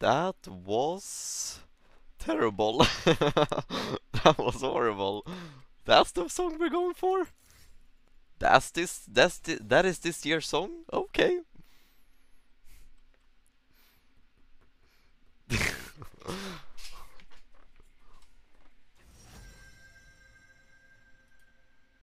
That was terrible. That was horrible. That's the song we're going for? That is this year's song? Okay.